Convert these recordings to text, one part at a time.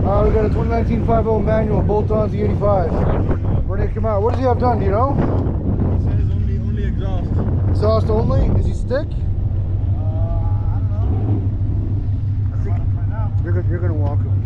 We got a 2019 5.0 manual, bolt-on Z85. Ready to come out. What does he have done, do you know? It says only exhaust. Exhaust only? Is he stick? I don't know. I think you're gonna walk him.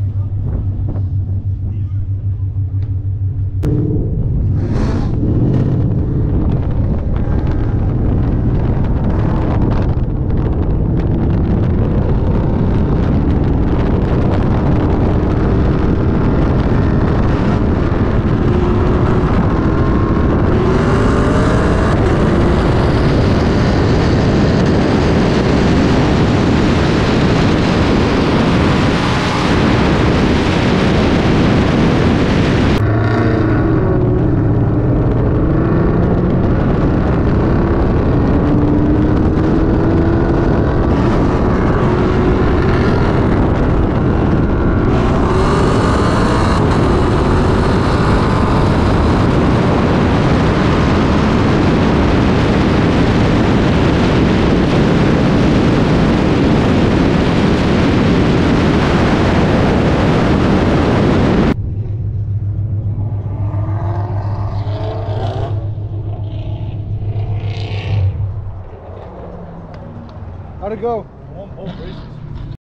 How'd it go? Both races.